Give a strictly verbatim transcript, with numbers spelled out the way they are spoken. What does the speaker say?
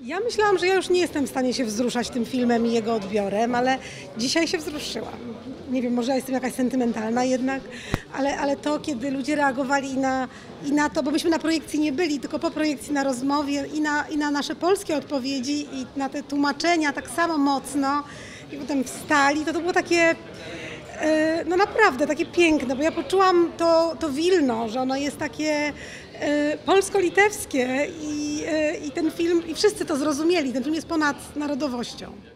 Ja myślałam, że ja już nie jestem w stanie się wzruszać tym filmem i jego odbiorem, ale dzisiaj się wzruszyłam. Nie wiem, może ja jestem jakaś sentymentalna jednak, ale, ale to, kiedy ludzie reagowali i na, i na to, bo myśmy na projekcji nie byli, tylko po projekcji na rozmowie i na, i na nasze polskie odpowiedzi i na te tłumaczenia tak samo mocno i potem wstali, to to było takie... No naprawdę, takie piękne, bo ja poczułam to, to Wilno, że ono jest takie e, polsko-litewskie i, e, i ten film, i wszyscy to zrozumieli, ten film jest ponad narodowością.